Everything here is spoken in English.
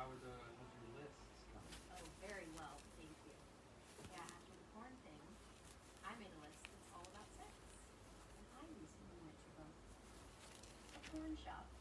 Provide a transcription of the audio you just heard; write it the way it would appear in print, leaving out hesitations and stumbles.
how's your lists coming? Oh, very well, thank you. Yeah, after the corn thing, I made a list that's all about sex. And I recently went to a corn shop.